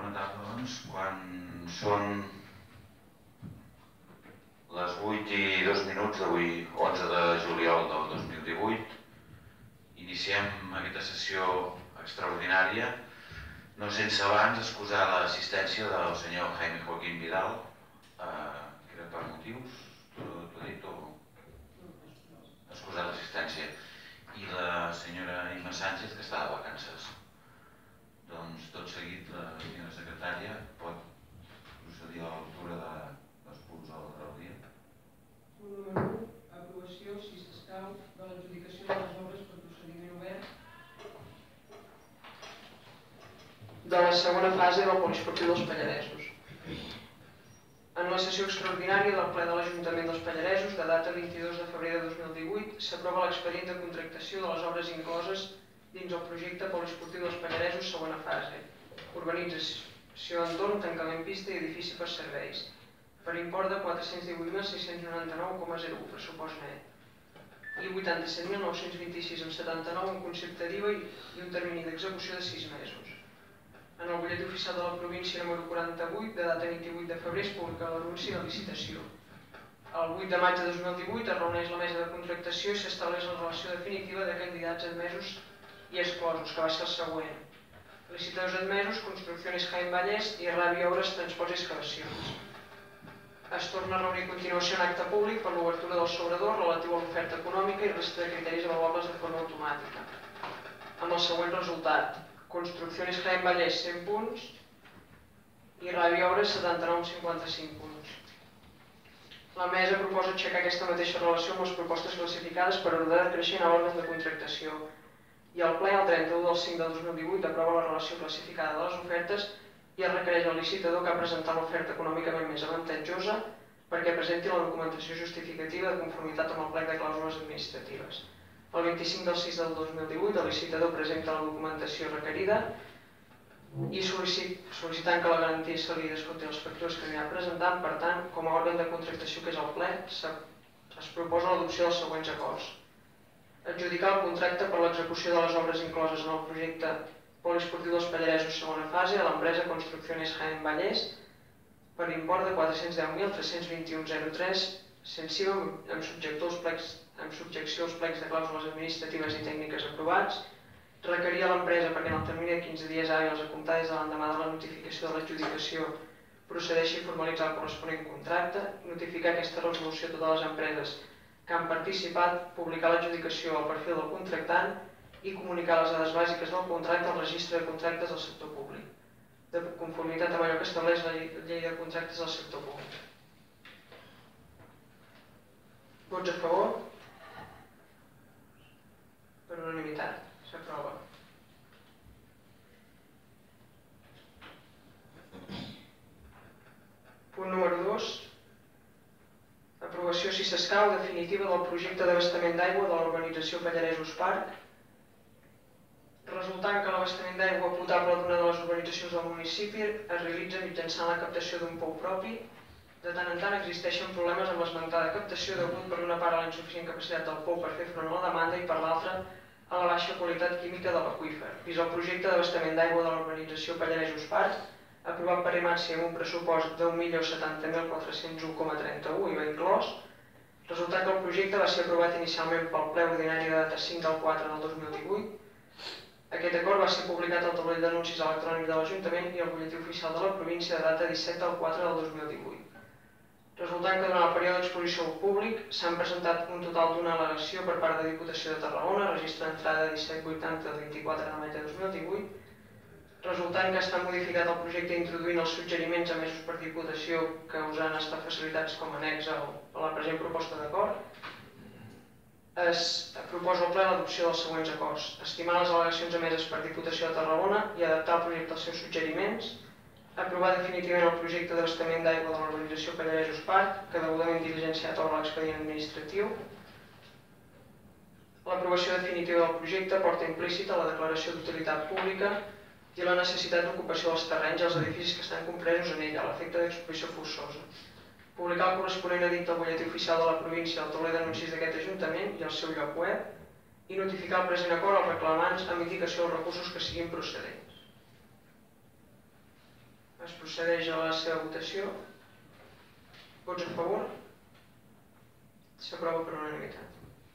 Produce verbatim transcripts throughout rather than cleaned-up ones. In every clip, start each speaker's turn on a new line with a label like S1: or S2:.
S1: lamentable, doncs, quan són les vuit i dos minuts d'avui, onze de juliol del dos mil divuit, iniciem aquesta sessió extraordinària, no sense abans excusar l'assistència del senyor Jaime Joaquín Vidal, que era per motius, t'ho he dit, o excusar l'assistència, i la senyora Imma Sánchez, que està de vacances. Doncs tot seguit la senyora secretària pot procedir a la lectura dels punts de l'ordre del dia.
S2: Punt número u. Aprovació, si s'escau, de l'adjudicació de les obres per procediment obert de la segona fase del poliesportiu dels Pallaresos. En la sessió extraordinària del ple de l'Ajuntament dels Pallaresos, de data vint-i-dos de febrer de dos mil divuit, s'aprova l'expedient de contractació de les obres incloses dins el projecte poliesportiu dels Pallaresos segona fase, urbanització entorn, tancament pista i edifici per serveis, per import de quatre-cents divuit mil sis-cents noranta-nou coma zero u pressupost net i vuitanta-set mil nou-cents vint-i-sis coma setanta-nou en concepte d'I V A i un termini d'execució de sis mesos. En el butlletí oficial de la província número quaranta-vuit, de data vint-i-vuit de febrer, es publica l'anunci de licitació. El vuit de maig de dos mil divuit es reuneix la mesa de contractació i s'estableix la relació definitiva de candidats admesos i exclosos, que va ser el següent. Licitadors admesos, Construcciones Jaén Vallès i Rabi Obres, Transports i Excavacions. Es torna a reunir a continuació en acte públic per l'obertura del sobrador relatiu a l'oferta econòmica i resta de criteris avaluables de forma automàtica. Amb el següent resultat: Construcciones Jaén Vallès cent punts i Rabi Obres setanta-nou coma cinquanta-cinc punts. La mesa proposa aixecar aquesta mateixa relació amb les propostes classificades per ordre decreixent a l'òrgan de contractació i el ple, el trenta-u del cinc del dos mil divuit, aprova la relació classificada de les ofertes i es requereix al licitador que ha presentat l'oferta econòmicament més avantatjosa perquè presenti la documentació justificativa de conformitat amb el plec de clàusules administratives. El vint-i-cinc del sis del dos mil divuit, el licitador presenta la documentació requerida i sol·licitant que la garantia se li descompti les factures que anirà presentant. Per tant, com a òrgan de contractació que és el ple, es proposa l'adopció dels següents acords. Adjudicar el contracte per l'execució de les obres incloses en el projecte poliesportiu dels Pallaresos segona fase a l'empresa Construcciones Jaén Vallès per import de quatre-cents deu mil tres-cents vint-i-un coma zero tres sense I V A amb subjecció als plecs de clàusules administratives i tècniques aprovats, requerir a l'empresa perquè en el termini de quinze dies hàbils a comptar des de l'endemà de la notificació de l'adjudicació procedeixi a formalitzar el corresponent contracte, notificar aquesta resolució a totes les empreses que han participat, publicar l'adjudicació al perfil del contractant i comunicar les dades bàsiques del contracte al registre de contractes del sector públic, de conformitat amb allò que estableix la llei de contractes del sector públic. Vots a favor? Per unanimitat. S'aprova. Punt número dos. Aprovació, si s'escau, definitiva del projecte d'abastament d'aigua de l'urbanització Pallaresos Parc. Resultant que l'abastament d'aigua potable d'una de les urbanitzacions del municipi es realitza mitjançant la captació d'un pou propi. De tant en tant existeixen problemes amb l'esmentada captació degut per una part a la insuficient capacitat del pou per fer front a la demanda i per l'altra a la baixa qualitat química de l'aqüífer. Vist el projecte d'abastament d'aigua de l'urbanització Pallaresos Parc, aprovat per IMATSI amb un pressupost d'un milió setanta mil quatre-cents u coma trenta-u i va inclòs, resultat que el projecte va ser aprovat inicialment pel ple ordinari de data cinc del quatre del dos mil divuit. Aquest acord va ser publicat al taulell d'anuncis electrònic de l'Ajuntament i al butlletí oficial de la província de data disset del quatre del dos mil divuit. Resultant que durant el període d'exposició al públic s'han presentat un total d'una al·legació per part de Diputació de Tarragona, registre d'entrada disset vuitanta del vint-i-quatre de maig de dos mil divuit, resultant que està modificat el projecte introduint els suggeriments emesos per Diputació que us han estat facilitats com a annex a la present proposta d'acord. Es proposa al ple l'adopció dels següents acords: estimar les al·legacions emeses per Diputació de Tarragona i adaptar el projecte als seus suggeriments, aprovar definitivament el projecte d'abastament d'aigua de l'urbanització Pallaresos Parc, que degudament diligenciat obre l'expedient administratiu. L'aprovació definitiva del projecte porta implícita la declaració d'utilitat pública i la necessitat d'ocupació dels terrenys i els edificis que estan compresos en ella, a l'efecte d'expropiació forçosa. Publicar el corresponent edicte al butlletí oficial de la província al taulell d'anuncis d'aquest Ajuntament i al seu lloc web i notificar el present acord als reclamants amb indicació dels recursos que siguin procedents. Es procedeix a la seva votació. Vots a favor? S'aprova per unanimitat.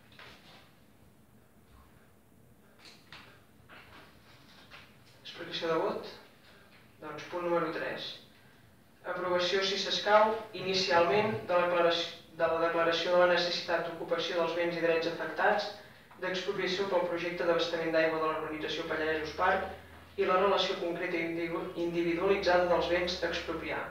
S2: Explicació de vot? Doncs punt número tres. Aprovació, si s'escau, inicialment de la declaració de la necessitat d'ocupació dels béns i drets afectats, d'expropiació pel projecte d'abastament d'aigua de l'urbanització Pallaresos Parc i la relació concreta i individualitzada dels béns a expropiar.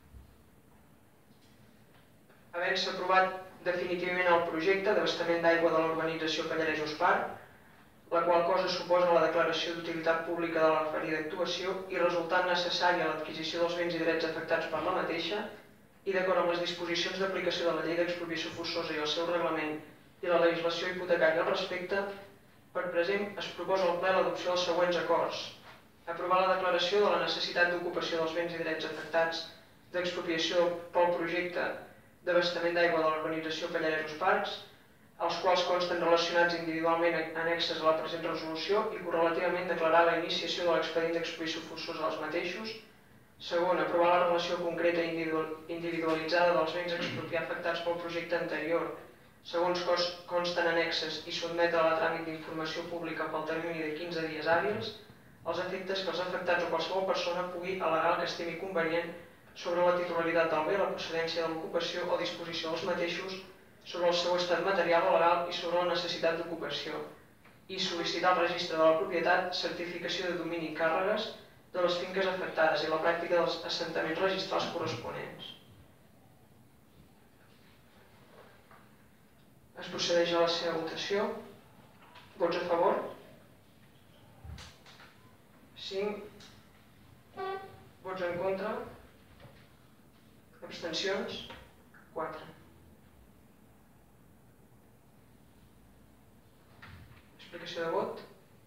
S2: Havent-se aprovat definitivament el projecte d'abastament d'aigua de l'urbanització Pallaresos Parc, la qual cosa suposa la declaració d'utilitat pública de la referida actuació i resultant necessària l'adquisició dels béns i drets afectats per la mateixa i d'acord amb les disposicions d'aplicació de la llei d'expropiació forçosa i el seu reglament i la legislació hipotecària al respecte, per present es proposa al ple l'adopció dels següents acords. Aprovar la declaració de la necessitat d'ocupació dels béns i drets afectats d'expropiació pel projecte d'abastament d'aigua de l'urbanització Pallaresos Parcs, els quals consten relacionats individualment annexes a la present resolució i correlativament declarar la iniciació de l'expedient d'expropiació forçosa dels mateixos. Segon, aprovar la relació concreta i individualitzada dels béns a expropiar afectats pel projecte anterior, segons consten annexes i sotmetre a la tràmit d'informació pública pel termini de quinze dies hàbils, els efectes que els afectats o qualsevol persona pugui al·legar el que estimi convenient sobre la titularitat del bé, la procedència de l'ocupació o disposició dels mateixos, sobre el seu estat material o legal i sobre la necessitat d'ocupació, i sol·licitar al registre de la propietat certificació de domini i càrregues de les finques afectades i la pràctica dels assentaments registrals corresponents. Es procedeix a la seva votació. Vots a favor? cinc. Vots en contra? Abstencions? quatre. Explicació de vot?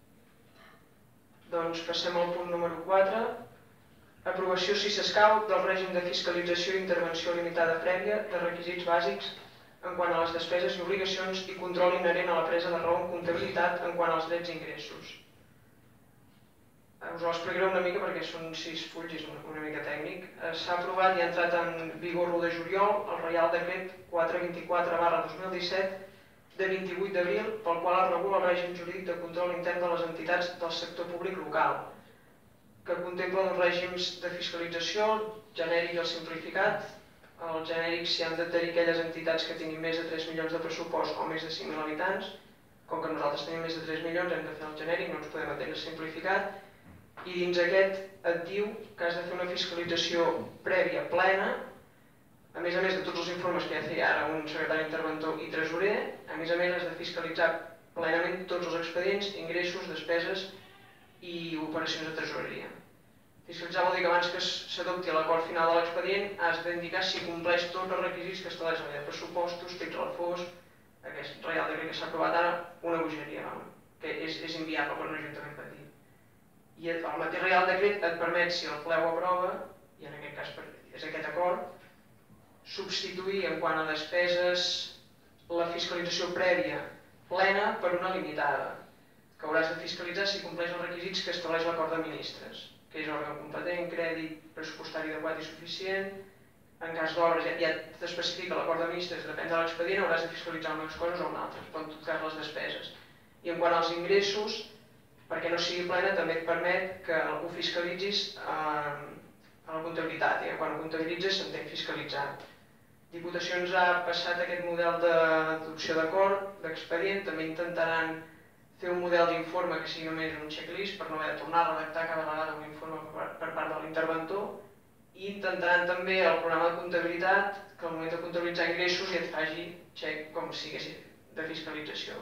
S2: Doncs passem al punt número quatre. Aprovació, si s'escau, del règim de fiscalització i intervenció limitada prèvia de requisits bàsics en quant a les despeses i obligacions i control inherent a la presa de raó en comptabilitat en quant als drets i ingressos. Us ho explicaré una mica perquè són sis fulls i és una mica tècnic. S'ha aprovat i ha entrat en vigor l'u de juliol el Reial Decret quatre vint-i-quatre barra dos mil disset de vint-i-vuit d'abril, pel qual es regula el règim jurídic de control intern de les entitats del sector públic local, que contempla dos règims de fiscalització, genèric i el simplificat. El genèric s'hi han d'adherir aquelles entitats que tinguin més de tres milions de pressupost o més de cinc mil habitants. Com que nosaltres tenim més de tres milions hem de fer el genèric, no ens podem adherir al simplificat. I dins aquest et diu que has de fer una fiscalització prèvia plena, a més a més de tots els informes que ja feia ara un secretari interventor i tresorer. A més a més has de fiscalitzar plenament tots els expedients, ingressos, despeses i operacions de tresoreria. Fiscalitzar vol dir que abans que s'adopti l'acord final de l'expedient has d'indicar si compleix tots els requisits que estableix la llei de pressupostos, text refós, aquest reial decret que s'ha aprovat ara, una bogeria, que és inviable per un ajuntament petit. I el mateix reial decret et permet, si el ple ho aprova, i en aquest cas és aquest acord, substituir en quant a despeses la fiscalització prèvia plena per una limitada, que hauràs de fiscalitzar si compleix els requisits que estableix l'acord de ministres, que és òrgan competent, crèdit pressupostari adequat i suficient. En cas d'obres ja t'especifica l'acord de ministres, depèn de l'expedient, hauràs de fiscalitzar unes coses o una altra, pot tocar les despeses. I en quant als ingressos, perquè no sigui plena, també et permet que ho fiscalitzis a la comptabilitat, i quan ho comptabilitzes s'entén fiscalitzat. Diputacions ha passat aquest model d'adopció d'acord, d'expedient, també intentaran fer un model d'informe que sigui només un checklist per no haver de tornar a redactar cada vegada un informe per part de l'interventor, i intentaran també el programa de comptabilitat que al moment de comptabilitzar ingressos ja et faci check com si hagués de fiscalització.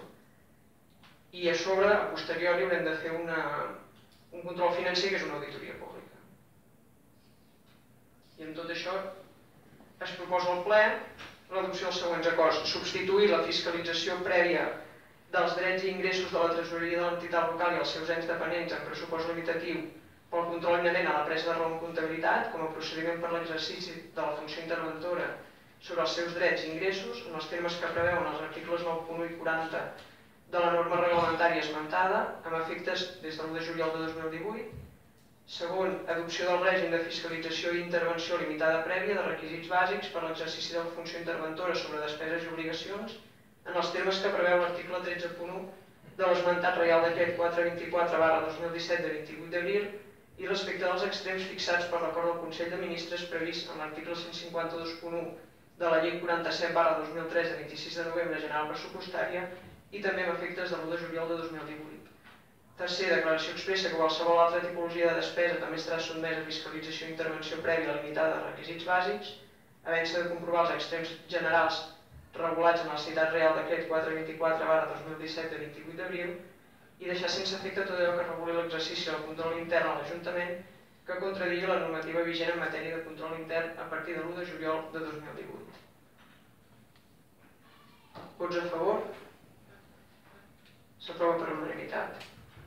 S2: I a sobre, a posteriori, haurem de fer un control financer que és una auditoria pública. I amb tot això es proposa al ple l'adopció dels següents acords: substituir la fiscalització prèvia dels drets i ingressos de la tresoreria de l'entitat local i els seus ens dependents en pressupost limitatiu pel control inherent a la presa de raó en comptabilitat com a procediment per l'exercici de la funció interventora sobre els seus drets i ingressos en els termes que preveuen els articles nou punt u i quaranta de la norma reglamentària esmentada, amb efectes des de l'u de juliol de dos mil divuit, Segon, adopció del règim de fiscalització i intervenció limitada prèvia de requisits bàsics per a l'exercici de la funció interventora sobre despeses i obligacions en els termes que preveu l'article tretze punt u de l'esmentat Reial Decret quatre cents vint-i-quatre barra dos mil disset de vint-i-vuit d'abril i respecte dels extrems fixats per l'acord del Consell de Ministres previst en l'article cent cinquanta-dos punt u de la Llei quaranta-set barra dos mil tres de vint-i-sis de novembre general pressupostària i també amb efectes de l'u de juliol de dos mil divuit. Tercer, declaració expressa que qualsevol altra tipologia de despesa també estarà sotmesa a fiscalització i intervenció prèvia limitada de requisits bàsics, havent-se de comprovar els extrems generals regulats en el citat Reial Decret quatre cents vint-i-quatre barra dos mil disset de vint-i-vuit d'abril i deixar sense efecte tot allò que reguli l'exercici del control intern a l'Ajuntament que contradigui la normativa vigent en matèria de control intern a partir de l'u de juliol de dos mil divuit. Vots a favor? S'aprova per unanimitat.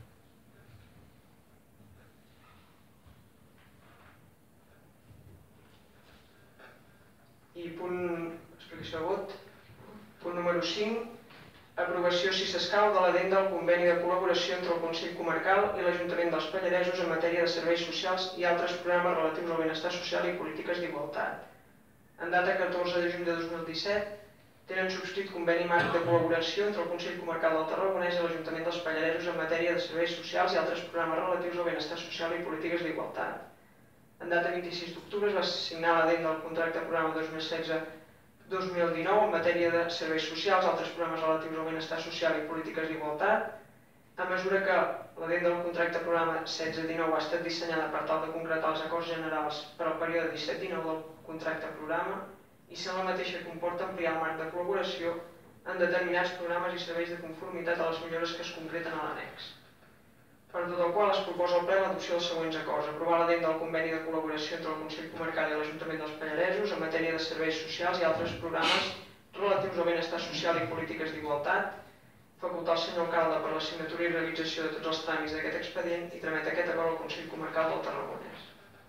S2: I punt, explicació de vot, punt número cinc, aprovació, si s'escau, de l'addenda al conveni de col·laboració entre el Consell Comarcal i l'Ajuntament dels Pallaresos en matèria de serveis socials i altres programes relatius al benestar social i polítiques d'igualtat. En data catorze de juny de dos mil disset, tenen subscrit conveni marc de col·laboració entre el Consell Comarcal del Tarragonès i l'Ajuntament dels Pallaresos en matèria de serveis socials i altres programes relatius al benestar social i polítiques d'igualtat. En data vint-i-sis d'octubre es va signar l'addenda al contracte programa dos mil setze dos mil dinou en matèria de serveis socials, altres programes relatius al benestar social i polítiques d'igualtat. A mesura que l'addenda al contracte programa setze dinou ha estat dissenyada per tal de concretar els acords generals per al període disset dinou del contracte programa i sent la mateixa que comporta ampliar el marc de col·laboració en determinats programes i serveis de conformitat a les millores que es concreten a l'annex. Per tot el qual es proposa al ple l'adopció dels següents acords. Aprovar l'addenda al conveni de col·laboració entre el Consell Comarcal i l'Ajuntament dels Pallaresos en matèria de serveis socials i altres programes relatius al benestar social i polítiques d'igualtat, facultar el senyor alcalde per la signatura i realització de tots els tràmits d'aquest expedient i tramet aquest acord al Consell Comarcal del Tarragonès.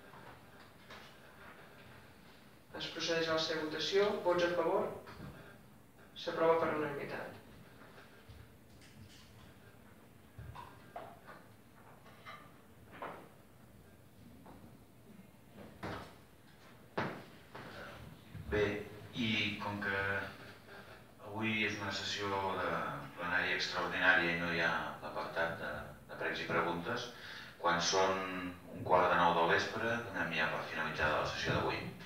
S2: Es procedeix a la seva votació. Vots a favor? S'aprova per unanimitat.
S1: Bé, i com que avui és una sessió de plenària extraordinària i no hi ha l'apartat de, de pregs i preguntes, quan són un quart de nou del vespre donem ja per finalitzada la sessió d'avui.